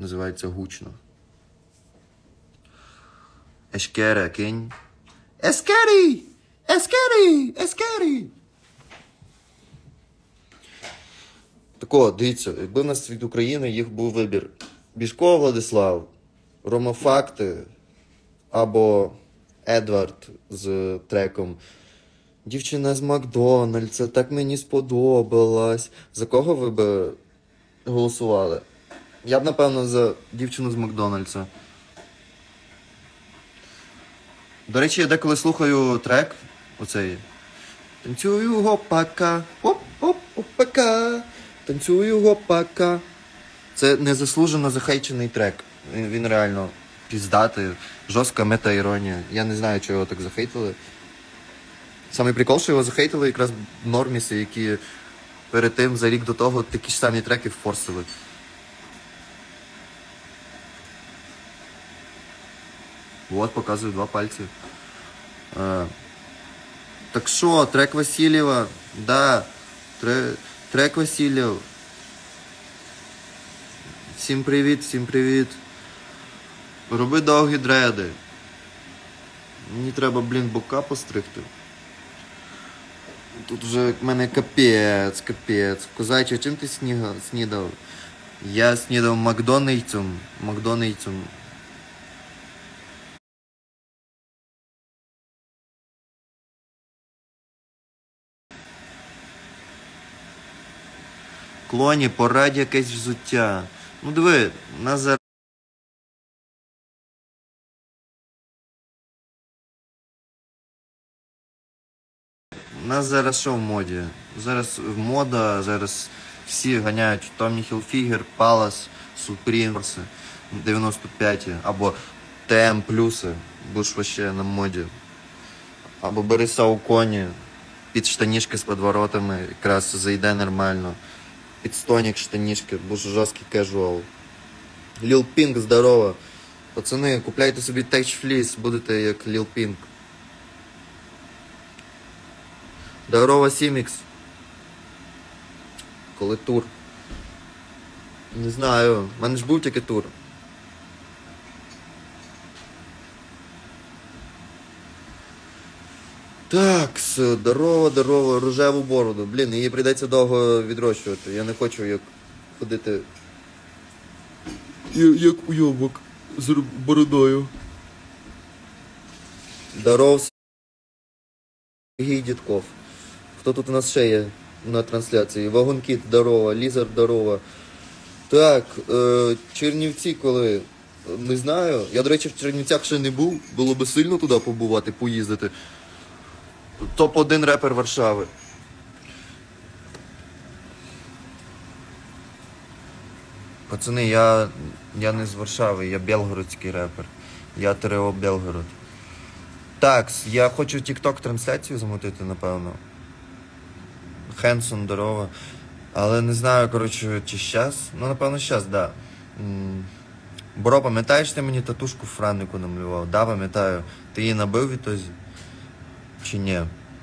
Називається гучно. Ешкере, кинь. Ескері! Ескері! Ескері! Так от, дивіться, якби в нас від України їх був вибір. Бішко Владислав, Ромафакти або Едвард з треком «Дівчина з Макдональдса, так мені сподобалась». За кого ви б голосували? Я б, напевно, за дівчину з Макдональдса. До речі, я деколи слухаю трек оцей. Танцюю гопака, оп-оп-опака, танцюю гопака. Це незаслужено захейчений трек. Він реально піздатий, жорстка мета-іронія. Я не знаю, чого його так захейтили. Самий прикол, що його захейтили якраз норміси, які перед тим, за рік до того, такі ж самі треки форсили. Вот, показую 2 пальці. Так що, трек Васильєва? Да, трек Васильєв. Всім привіт, всім привіт. Роби довгі дреди. Мені треба, блін, бока постригти. Тут вже в мене капець. Козаче, чим ти снідав? Я снідав Макдональдсом. Клоні, порадь якесь взуття. Ну диви, нас зараз... Нас зараз що в моді? Зараз мода, зараз всі ганяють Tommy Hilfiger, Palace, Supreme, 95 або TM плюси, бо ж вообще на моді. Або бери Saucony, під штанішки з подворотами, якраз зайде нормально. Під стонік штанішки, бо ж жорсткий кежуал. Lil Pink, здорово. Пацани, купляйте собі Tech Fleece, будете як Lil Pink. Здорово, Сімікс. Коли тур? Не знаю, в мене ж був тільки тур. Так, здорово, рожеву бороду. Блін, її прийдеться довго відрощувати. Я не хочу як ходити як уйобок з бородою. Здоров, Сергій Дідков. Хто тут у нас ще є на трансляції? Вагонкіт, здорово, Лізар, здорово. Так, Чернівці коли? Не знаю. Я, до речі, в Чернівцях ще не був. Було би сильно туди побувати, поїздити. Топ-1 репер Варшави. Пацани, я не з Варшави, я белгородський репер. Я ТРО Белгород. Так, я хочу TikTok трансляцію замутити, напевно. Хенсон, здорово. Але не знаю, коротше, чи щас. Ну, напевно, щас, да. Бро, пам'ятаєш, ти мені татушку в Франнику намалював? Да, пам'ятаю. Ти її набив відтоді? Чи ні?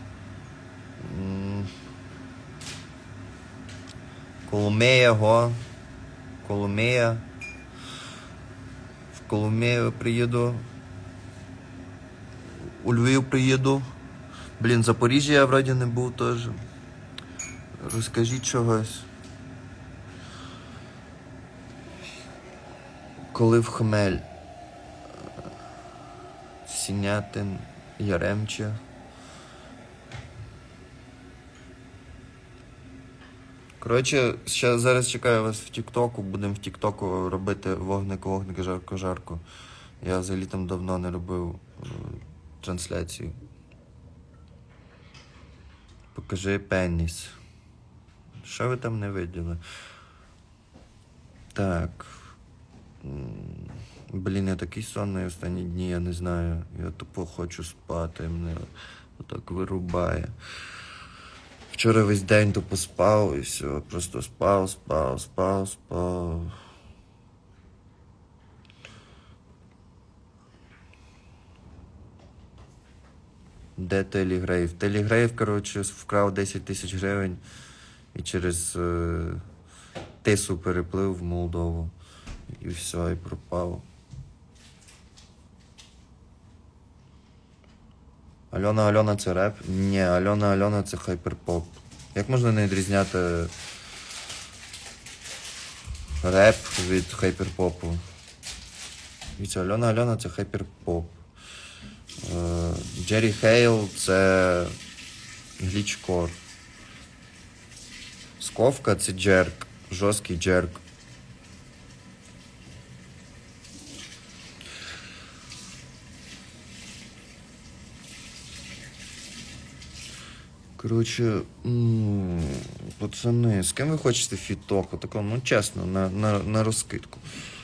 Коломея, го. Коломея. В Коломею приїду. У Львів приїду. Блін, Запоріжжя я вроді не був теж. Розкажіть чогось. Коли в Хмель. Сінятин, Яремче. Коротше, зараз чекаю вас в Тіктоку. Будемо в Тіктоку робити вогник, жарко. Я взагалі там давно не робив трансляцію. Покажи пеніс. Що ви там не виділи? Так. Блін, я такий сонний останні дні, я не знаю. Я тупо хочу спати, мене отак вирубає. Вчора весь день тупо спав і все. Просто спав. Де Телігрейв? Телігрейв, коротше, вкрав 10 тисяч гривень і через Тису переплив в Молдову. І все, і пропав. Альона це реп? Ні, Альона це хайперпоп. Як можна не відрізняти реп від хайперпопу? Дивіться, Альона це хайперпоп. Джері Хейл це глічкор. Сковка це джерк. Жорсткий джерк. Коротше, пацани, з ким ви хочете фіток? Отако, ну чесно, на розкидку.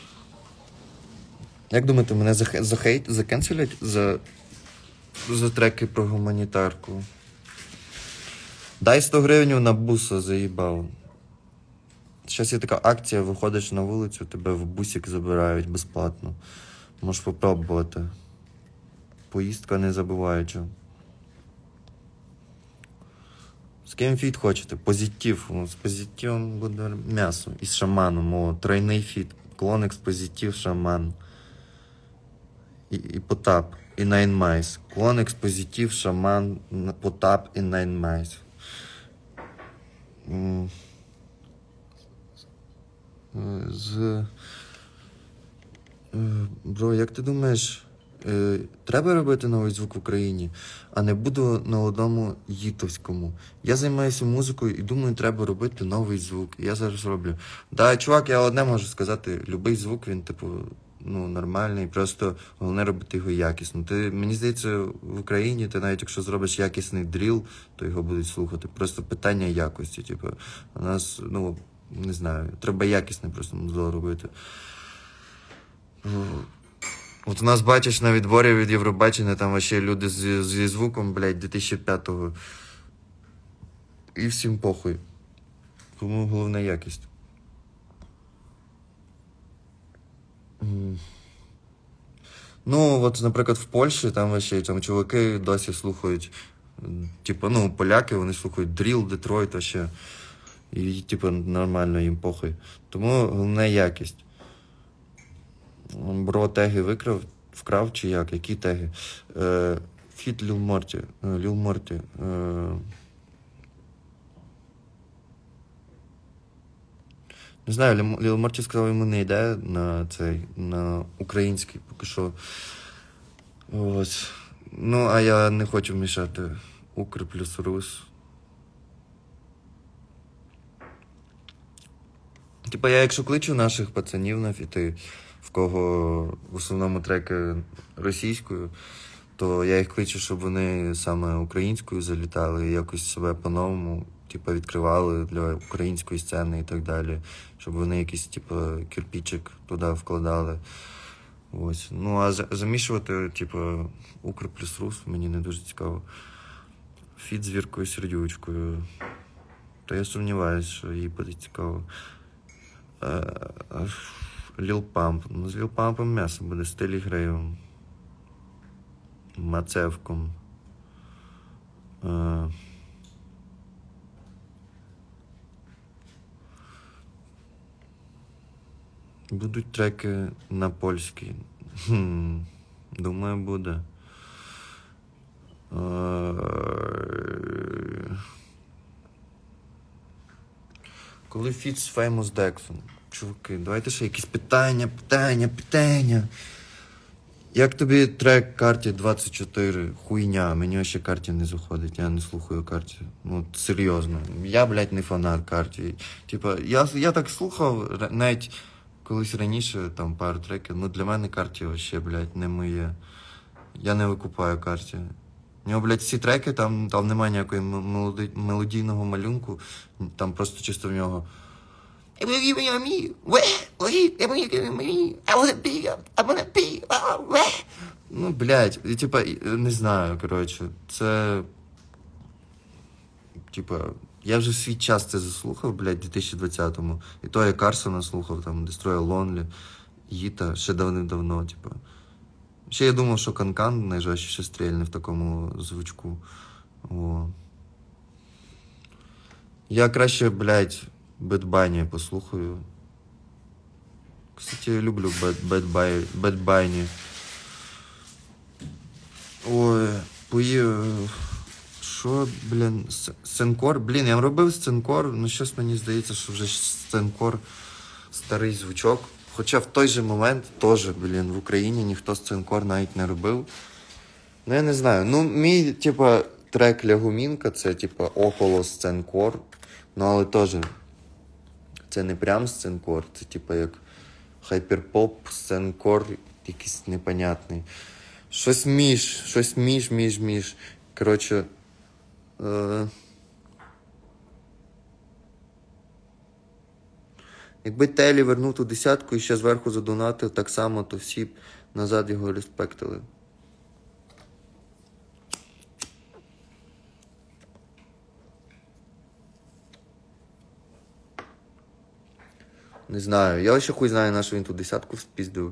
Як думаєте, мене закенселять за треки про гуманітарку? Дай 100 гривень на буса, заїбав. Зараз є така акція, виходиш на вулицю, тебе в бусик забирають безплатно. Можеш попробувати. Поїздка не забуваюча. З ким фіт хочете? Позитив. З позитивом буде м'ясо. І з шаманом. О, тройний фіт. Клоникс, позитив, шаман. І Потап. І Nine Mice. Клоникс, позитив, шаман, Потап і Nine Mice. Бро, як ти думаєш, треба робити новий звук в Україні, а не буду на одному їтовському. Я займаюся музикою і думаю, треба робити новий звук. Я зараз роблю. Да, чувак, я одне можу сказати, любий звук, він, типу, ну, нормальний, просто головне робити його якісно. Мені здається, в Україні ти навіть якщо зробиш якісний дріл, то його будуть слухати. Просто питання якості, типу, у нас, ну, не знаю, треба якісне просто музло робити. От у нас, бачиш, на відборі від Євробачення, там вообще люди зі звуком, блядь, 2005-го. І всім похуй. Тому головна якість. Ну, от, наприклад, в Польщі, там вообще, там чуваки досі слухають, типу, ну, поляки, вони слухають дріл, Детройт, вообще. І, типу, нормально їм похуй. Тому головна якість. Бро, теги вкрав чи як? Які теги? Фіт Ліл Морті. Не знаю, Ліл Морті сказав, йому не йде на український поки що. Ось. Ну, а я не хочу мішати Укр плюс Рус. Типа, я якщо кличу наших пацанів на фіти, в кого в основному треки російською, то я їх кличу, щоб вони саме українською залітали і якось себе по-новому, типа, відкривали для української сцени і так далі. Щоб вони якийсь, типа, кирпичик туди вкладали. Ось. Ну, а замішувати, типа, Укр плюс Рус мені не дуже цікаво. Фіт з Віркою Сердючкою. Та я сумніваюся, що їй буде цікаво. Ліл Памп. Ну, з Ліл Пампом м'ясо буде, Стилі Грейвом. Мацевком. Будуть треки на польській. Думаю, буде. Коли фіт з Famous Dexon? Чуваки, давайте ще якісь питання. Як тобі трек Карті 24? Хуйня, мені ще Карті не заходить, я не слухаю Карті. Ну, серйозно. Я, блядь, не фанат Карті. Типа, я так слухав, навіть колись раніше, там, пару треків, ну, для мене Карті вообще, блядь, не моє. Я не викупаю Карті. У нього, блядь, всі треки, там немає ніякої мелодійного малюнку, там просто чисто в нього. Ну, блядь, і типа, не знаю, коротше, це, типа, я вже свій час це заслухав, блядь, в 2020-му. І то я Карсона слухав, там, Destroy Lonely, Їта, ще давним-давно, типа. Ще я думав, що Канкан найжорстче стрільне в такому звучку. О. Я краще, блядь, Бед Бані послухаю. Кстати, люблю Bad Bunny. Ой, що, блін, Сценкор? Блін, я робив Сценкор, ну щось мені здається, що вже Сценкор старий звучок. Хоча в той же момент теж, блін, в Україні ніхто Сценкор навіть не робив. Ну я не знаю. Ну, мій, типа, трек Лягумінка, це, типа, около Сценкор. Ну, але теж це не прям Сценкор, це, типа, як хайперпоп, Сценкор якийсь непонятний. Щось між. Коротше, якби Телі вернув ту десятку і ще зверху задонатив так само, то всі б назад його респектили. Не знаю. Я ще хуй знаю, на що він ту десятку спіздив.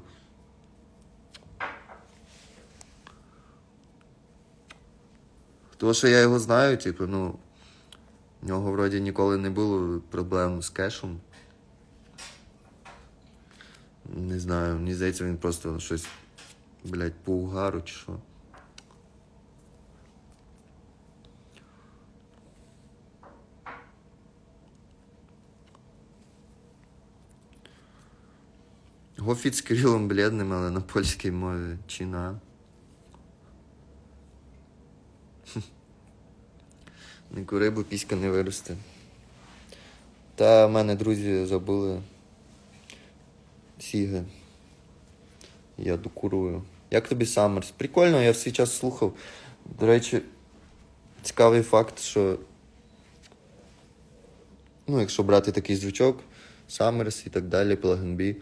Тому що я його знаю, типу, ну, в нього вроді ніколи не було проблем з кешем. Не знаю, мені здається, він просто щось, блядь, по угару чи що. Гофіт з Кирилом Бледним, але на польській мові. Чи на? Не кури, бо піська не виросте. Та в мене друзі забули сіги. Я докурую. Як тобі Саммерс? Прикольно, я в свій час слухав. До речі, цікавий факт, що, ну, якщо брати такий звучок, Саммерс і так далі, Plug B.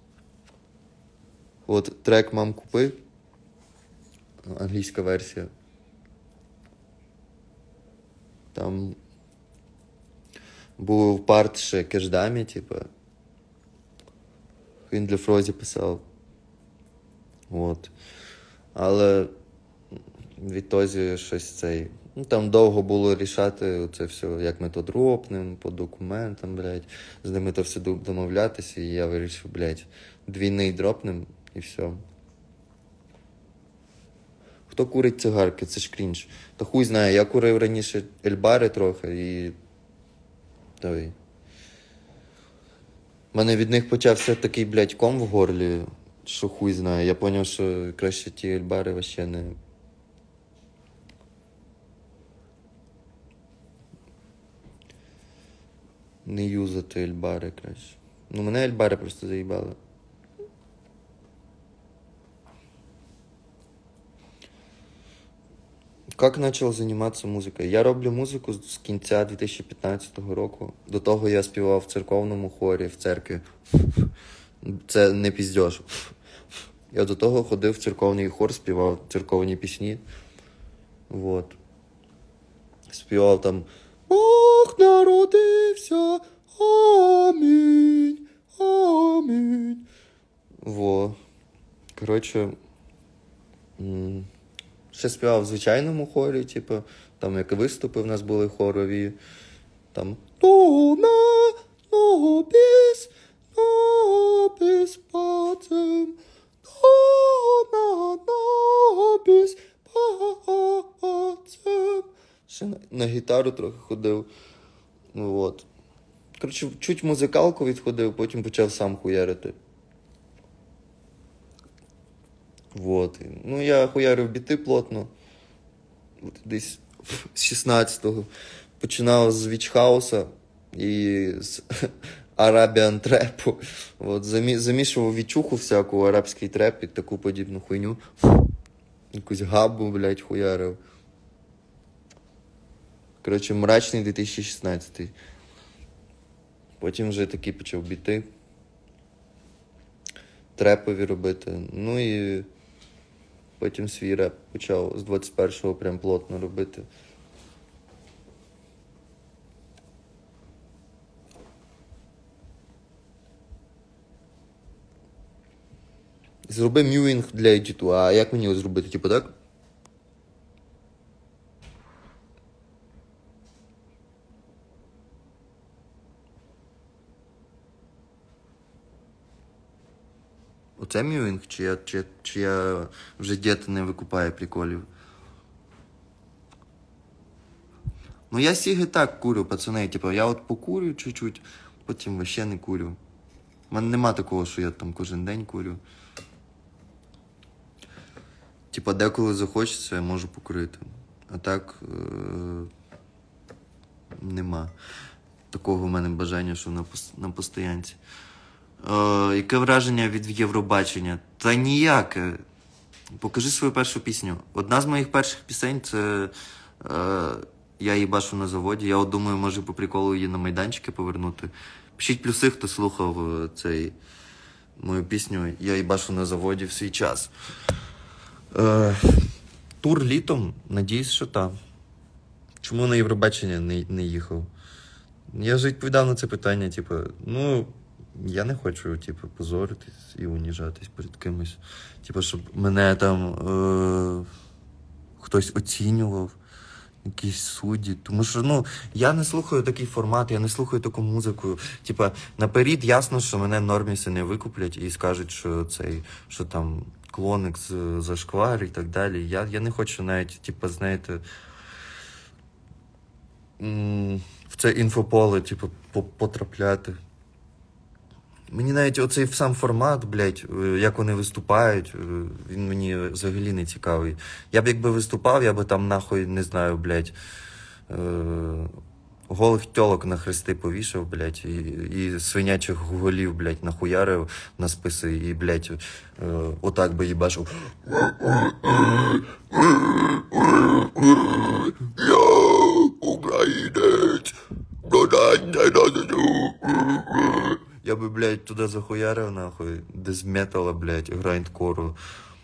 От трек «Мам, купи», англійська версія. Там був парт ще Кешдамі, типу. Він для Фрозі писав. От. Але відтоді щось цей. Ну, там довго було рішати це все, як ми то дропнем, по документам, блядь. З ними то все домовлятися, і я вирішив, блядь, двійний дропнем і все. Хто курить цигарки? Це ж крінж. Та хуй знає, я курив раніше Ельбари трохи і... Той. У мене від них почався такий, блядь, ком в горлі, що хуй знає. Я зрозумів, що краще ті Ельбари вообще не... Не юзати Ельбари краще. Ну, мене Ельбари просто заїбали. Как начал заниматься музикою? Я роблю музику з кінця 2015 року. До того я співав в церковному хорі, в церкві. Це не піздьош. Я до того ходив в церковний хор, співав церковні пісні. Вот. Співав там «Бог народився, амінь, амінь». Во. Коротше, ще співав в звичайному хорі, типу, там як виступи в нас були хорові. Там «Туна, нобіс, нобіс пацем, туна, нобіс пацем». Ще на гітару трохи ходив. Ну, от. Коротше, чуть музикалку відходив, потім почав сам хуярити. Вот. Ну, я хуярив біти плотно. Десь з 16-го. Починав з вічхауса і з арабіан трепу. От. Замішував вічуху всяку, арабський треп і таку подібну хуйню. Якусь габу, блядь, хуярив. Коротше, мрачний 2016. Потім вже такі почав біти. Трепові робити. Ну і потім свій реп почав з 21-го прям плотно робити. Зроби мювінг для едіту. А як мені його зробити? Типу так? Це мюінг, чи я вже діти не викупаю приколів? Ну я сіги так курю, пацани, типу, я от покурю чуть-чуть, потім вообще не курю. У мене нема такого, що я там кожен день курю. Типа, деколи захочеться, я можу покурити. А так нема такого в мене бажання, що на постоянці. Яке враження від Євробачення? Та ніяке. Покажи свою першу пісню. Одна з моїх перших пісень це Я їбашу на заводі. Я от думаю, може по приколу її на майданчики повернути. Пишіть плюси, хто слухав мою пісню Я їбашу на заводі в свій час. Тур літом, надіюсь, що там. Чому на Євробачення не їхав? Я вже відповідав на це питання, типу, ну, я не хочу, типу, позоритись і уніжатись перед кимось. Типу, щоб мене там хтось оцінював, якісь судді. Тому що, ну, я не слухаю такий формат, я не слухаю таку музику. Типу, наперед ясно, що мене норміси не викуплять і скажуть, що там клоникс зашквар і так далі. Я не хочу навіть, типу, знаєте, в це інфополе, типу, потрапляти. Мені навіть оцей сам формат, блядь, як вони виступають, він мені взагалі не цікавий. Я б якби виступав, я би там нахуй, не знаю, блядь, голих тьолок на хрести повішав, блядь, і свинячих голів, блядь, нахуярив на списи і, блядь, отак би їбашив. Українець! Я би, блядь, туди захуярив, нахуй, дезметала, блядь, грайндкору.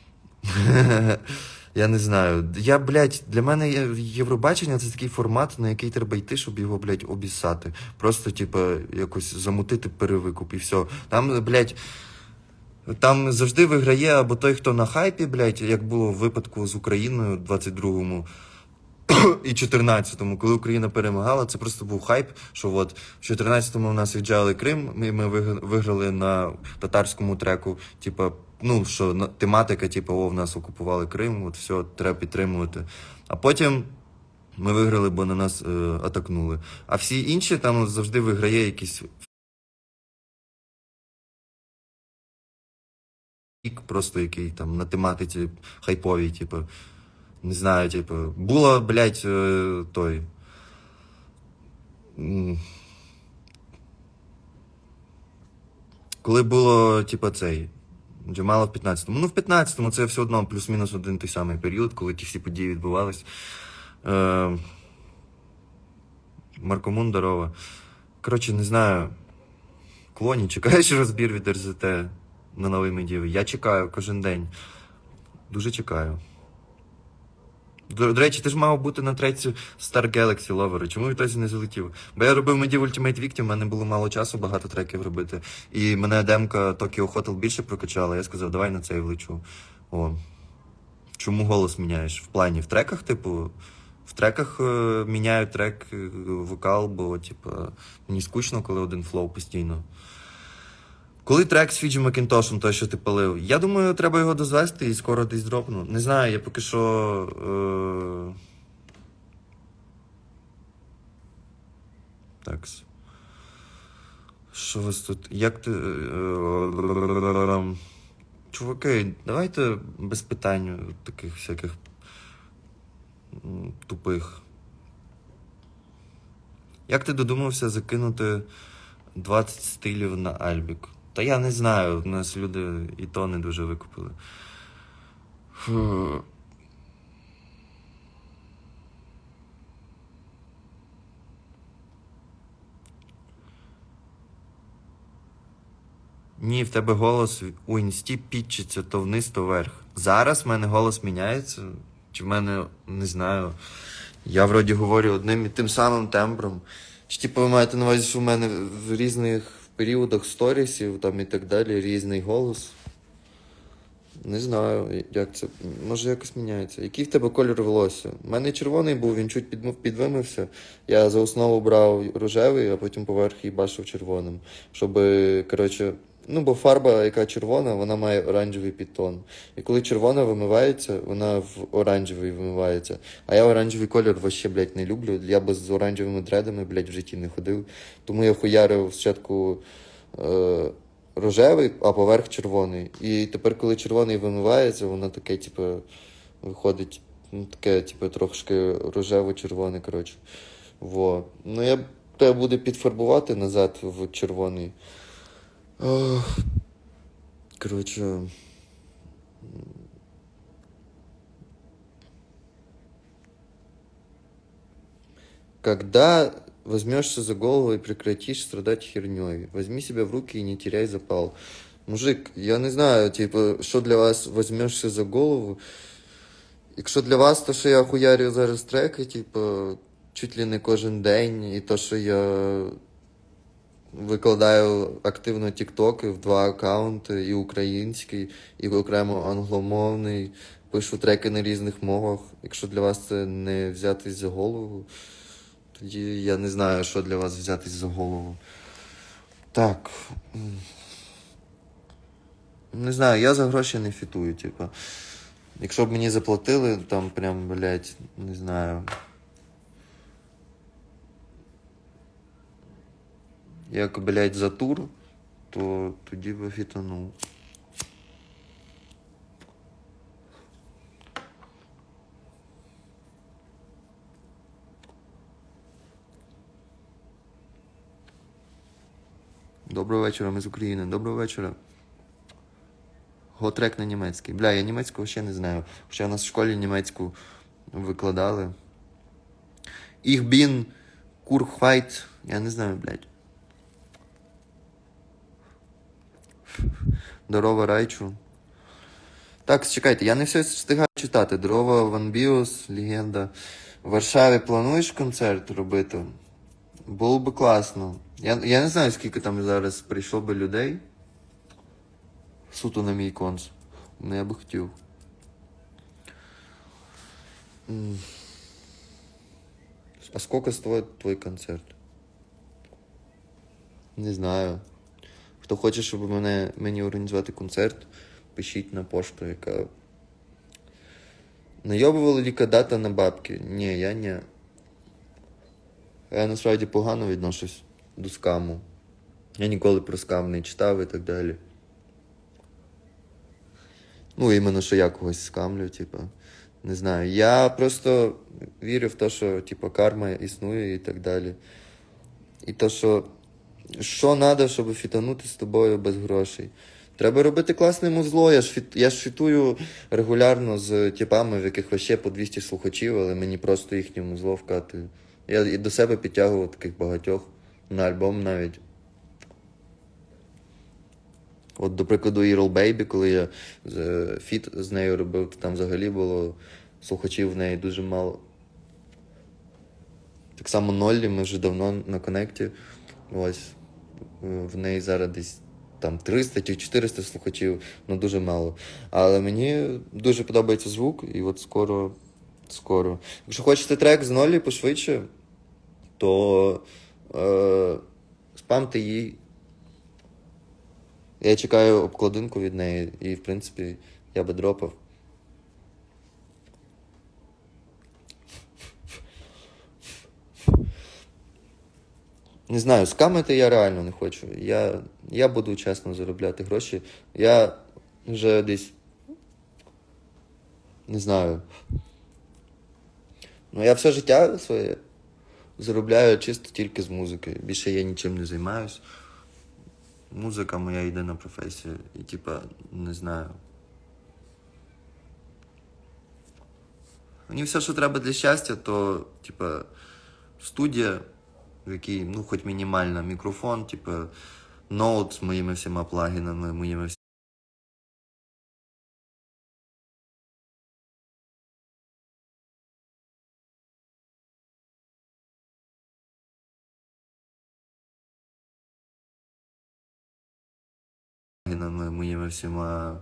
Я не знаю. Я, блядь, для мене Євробачення це такий формат, на який треба йти, щоб його, блядь, обіссати. Просто, типу, якось замутити перевикуп і все. Там, блядь, там завжди виграє або той, хто на хайпі, блядь, як було в випадку з Україною в 22-му. І 14-му, коли Україна перемагала, це просто був хайп, що от в 14-му у нас віджали Крим, ми виграли на татарському треку, типа, ну, що тематика, типа, в нас окупували Крим, от все, треба підтримувати. А потім ми виграли, бо на нас атакнули. А всі інші там завжди виграє якийсь фік, просто який там на тематиці хайповій, типу. Не знаю, типу, було, блядь, той. Коли було, типу, цей. Джамала в 15-му. Ну, в 15-му це все одно плюс-мінус один той самий період, коли ті всі події відбувались. Маркомун, здорово. Коротше, не знаю. Клоні, чекаєш розбір від РЗТ на новий медіви? Я чекаю кожен день. Дуже чекаю. До речі, ти ж мав бути на треці Star Galaxy Lover. Чому відтоді не залетів? Бо я робив Medieval Ultimate Victim, в мене було мало часу, багато треків робити. І мене демка Tokyo Hotel більше прокачала. Я сказав, давай на цей влечу. О. Чому голос міняєш? В плані, в треках, типу, в треках міняю трек, вокал, бо, типу, мені скучно, коли один флоу постійно. Коли трек з Фіджі Макінтошем, той, що ти палив, я думаю, треба його дозвести і скоро десь дропну. Не знаю, я поки що... Такс. Що у вас тут? Як ти... Чуваки, давайте без питань таких всяких тупих. Як ти додумався закинути 20 стилів на Альбік? Та я не знаю, у нас люди і то не дуже викупили. Фу. Ні, в тебе голос у інсті пітчиться то вниз, то вверх. Зараз в мене голос міняється, чи в мене, не знаю, я вроді говорю одним і тим самим тембром. Чи типу ви маєте на увазі, що в мене в різних періодах сторісів там і так далі різний голос? Не знаю, як це, може якось міняється. Який в тебе кольор волосся? У мене червоний був, він чуть підвимився. Я за основу брав рожевий, а потім поверх їбашив червоним. Щоб, коротше, Ну, бо фарба, яка червона, вона має оранжевий підтон. І коли червона вимивається, вона в оранжевий вимивається. А я оранжевий колір вообще, блядь, не люблю. Я би з оранжевими дредами, блядь, в житті не ходив. Тому я хуярив спочатку рожевий, а поверх червоний. І тепер, коли червоний вимивається, воно таке, типу, виходить, ну, таке, типу, трошки рожево-червоне, коротше. Во. Ну, я треба буде підфарбувати назад в червоний. Короче, когда возьмешься за голову и прекратишь страдать херней, возьми себя в руки и не теряй запал. Мужик, я не знаю, типу, що для вас возьмешься за голову. Якщо для вас то, що я хуярю зараз треки, типу, чуть ли не кожен день, і то, що я викладаю активно тіктоки в 2 аккаунти, і український, і окремо англомовний, пишу треки на різних мовах. Якщо для вас це не взятись за голову, тоді я не знаю, що для вас взятись за голову. Так. Не знаю, я за гроші не фітую, типу. Якщо б мені заплатили, там прям, блядь, не знаю. Як, блядь, за тур, то тоді би фітанув. Доброго вечора, ми з України. Доброго вечора. Готрек на німецький. Бля, я німецьку ще не знаю. Хоча у нас в школі німецьку викладали. Ich bin Kurhweit. Я не знаю, блядь. Здорово, Райчу. Так, чекайте, я не все встигаю читати. Дрова, Ван Біос, Легенда. В Варшаві плануєш концерт робити? Було би класно. Я не знаю, скільки там зараз прийшло би людей. Суто на мій конц. Ну, я би хотів. А сколько стоит твой концерт? Не знаю. Хто хоче, щоб мені організувати концерт, пишіть на пошту, яка... Найобували ліка дата на бабки? Ні, я не. Я насправді погано відношусь до скаму. Я ніколи про скам не читав і так далі. Ну, іменно, що я когось скамлю, типа. Не знаю. Я просто вірю в те, що, типа, карма існує і так далі. І то, що треба, щоб фітанути з тобою без грошей. Треба робити класне музло. Я ж фітую регулярно з типами, в яких вообще по 200 слухачів, але мені просто їхнє музло вкатує. Я і до себе підтягував таких багатьох. На альбом навіть. От, до прикладу, Earl Baby, коли я фіт з нею робив, то там взагалі було слухачів в неї дуже мало. Так само Ноллі, ми вже давно на коннекті. Ось. В неї зараз десь там 300 чи 400 слухачів, ну дуже мало. Але мені дуже подобається звук, і от скоро. Якщо хочете трек з Ноллі пошвидше, то спамте їй. Я чекаю обкладинку від неї, і, в принципі, я би дропав. Не знаю, скамити я реально не хочу. Я буду чесно заробляти гроші. Я вже десь, не знаю. Ну, я все життя своє заробляю чисто тільки з музики. Більше я нічим не займаюсь. Музика моя єдина професія. І, типа, не знаю. Мені все, що треба для щастя, то, типа, студія, в якій, ну, хоч мінімально, мікрофон, типа, ноут з моїми всіма плагінами, моїми всіма. Моїми всіма.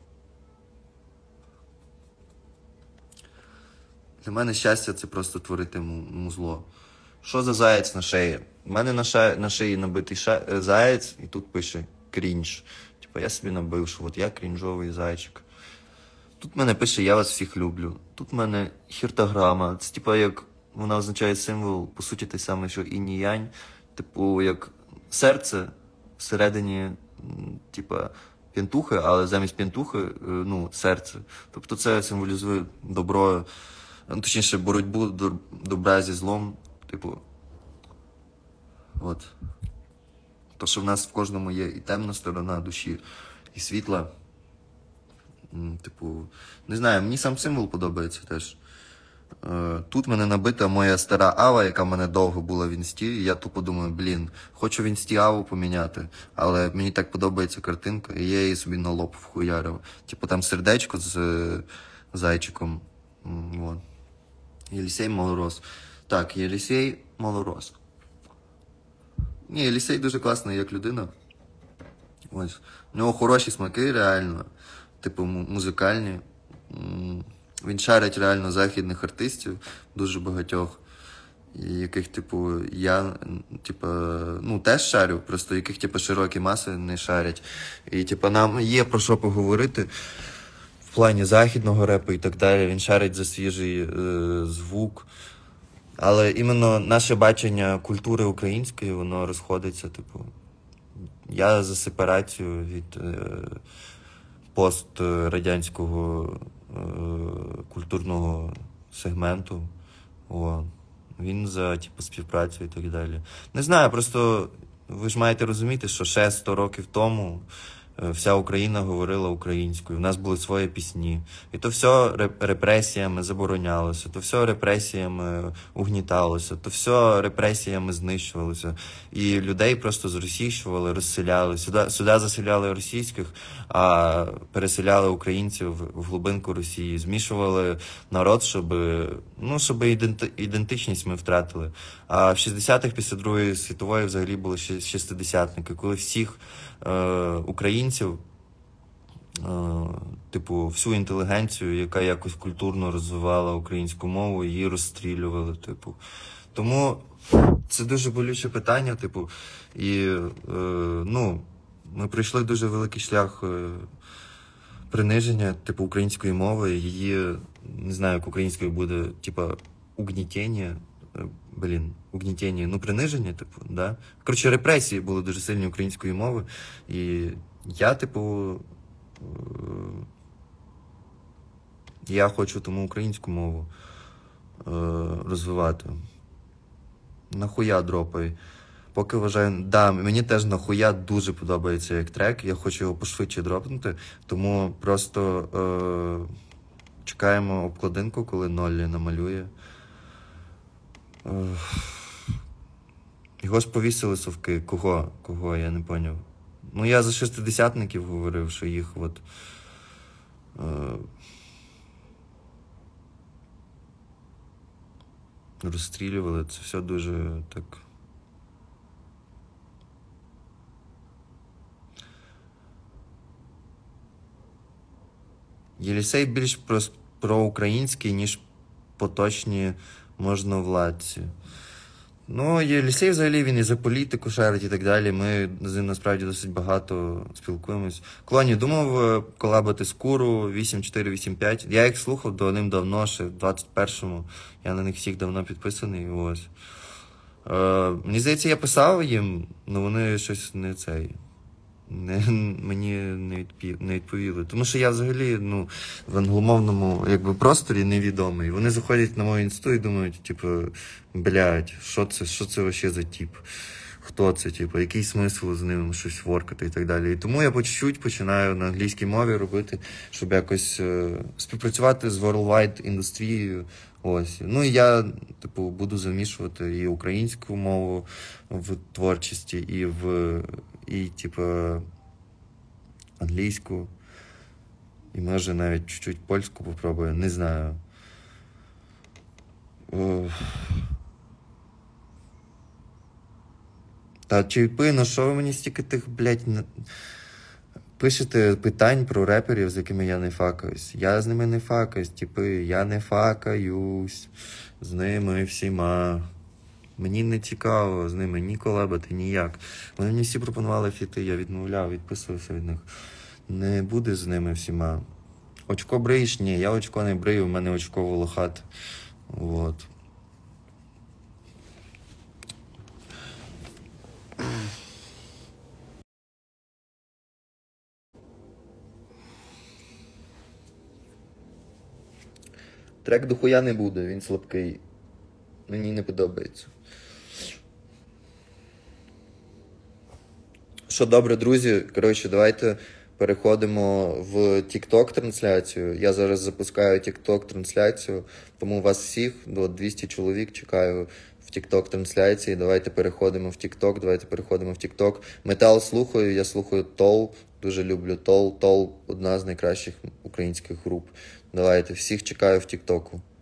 Для мене щастя це просто творити музло. Що за заєць на шиї? У мене на шиї набитий заєць, і тут пише крінж. Типа я собі набив, що от я крінжовий зайчик. Тут мене пише «Я вас всіх люблю». Тут в мене хіртограма. Це типа як вона означає символ, по суті, те саме, що інь-янь. Типу, як серце всередині, типа, п'янтухи, але замість п'янтухи, ну, серце. Тобто це символізує добро, точніше, боротьбу добра зі злом. Типу, от. То, що в нас в кожному є і темна сторона душі, і світла. Типу, не знаю, мені сам символ подобається теж. Тут мене набита моя стара ава, яка в мене довго була в інсті, і я тупо думаю, хочу в інсті аву поміняти, але мені так подобається картинка, і я її собі на лоб вхуярив. Типу там сердечко з зайчиком. Вот. Єлісей Малорос. Так, Єлісей Малорос. Ні, Єлісей дуже класний як людина. Ось. У нього хороші смаки, реально. Типу, музикальні. Він шарить реально західних артистів, дуже багатьох, яких, типу, я, типу, ну, теж шарю, просто яких, типу, широкі маси не шарять. І, типу, нам є про що поговорити в плані західного репу і так далі. Він шарить за свіжий звук. Але іменно наше бачення культури української, воно розходиться, типу. Я за сепарацію від пострадянського культурного сегменту. Він за типу, співпрацю і так далі. Не знаю, просто ви ж маєте розуміти, що ще 100 років тому вся Україна говорила українською, в нас були свої пісні. І то все репресіями заборонялося, то все репресіями угніталося, то все репресіями знищувалося. І людей просто зросійщували, розселяли. Сюди заселяли російських, а переселяли українців в глибинку Росії. Змішували народ, щоб ідентичність ми втратили. А в 60-х після Другої світової взагалі були шестидесятники, коли всіх українців, типу, всю інтелігенцію, яка якось культурно розвивала українську мову, її розстрілювали, типу. Тому це дуже болюче питання, типу, і, ми пройшли дуже великий шлях приниження, типу, української мови, її, не знаю, як українською буде, типу, угнітення, приниження, типу, да. Коротше, репресії були дуже сильні української мови, і я, типу, я хочу тому українську мову розвивати. Нахуя дропай. Поки вважаю, да, мені теж нахуя дуже подобається як трек, я хочу його пошвидше дропнути, тому просто чекаємо обкладинку, коли Ноллі намалює. Його ж повісили совки. Кого? Я не поняв. Ну, я за шестидесятників говорив, що їх от... розстрілювали. Це все дуже так... Єлісей більш проукраїнський, ніж поточні можновладці. Ну, Єлісей взагалі, він і за політику шарить і так далі. Ми з ним насправді досить багато спілкуємось. Клоні, думав колабати з Куру 8485. Я їх слухав давним-давно, ще в 21-му. Я на них всіх давно підписаний. Ось. Мені здається, я писав їм, але вони щось не цей. Мені не відповіли. Тому що я взагалі, в англомовному просторі невідомий. Вони заходять на мою інсту і думають, типу, блядь, що це вообще за тип? Хто це, типу, який смисл з ним щось воркати і так далі. І тому я по чуть-чуть починаю на англійській мові робити, щоб якось співпрацювати з worldwide індустрією. Ось. Ну і я, типу, буду замішувати і українську мову в творчості, і типу, англійську, і може навіть чуть-чуть польську попробую, не знаю. Та чайпи, що ви мені стільки тих, блядь, пишете питань про реперів, з якими я не факаюсь. Я з ними не факаюсь, типи, я не факаюсь з ними всіма. Мені не цікаво з ними ні колабати, ніяк. Вони мені всі пропонували фіти, я відмовляв, відписувався від них. Не буде з ними всіма. Очко бриєш? Ні, я очко не брию, в мене очко волохат. Вот. Трек дохуя не буде, він слабкий. Мені не подобається. Що добре, друзі, коротше, давайте переходимо в TikTok-трансляцію. Я зараз запускаю TikTok-трансляцію, тому вас всіх, до 200 чоловік, чекаю в TikTok-трансляції. Давайте переходимо в TikTok, давайте переходимо в TikTok. Метал слухаю, я слухаю Тол, дуже люблю Тол. Тол – одна з найкращих українських груп. Давайте, всіх чекаю в TikTok.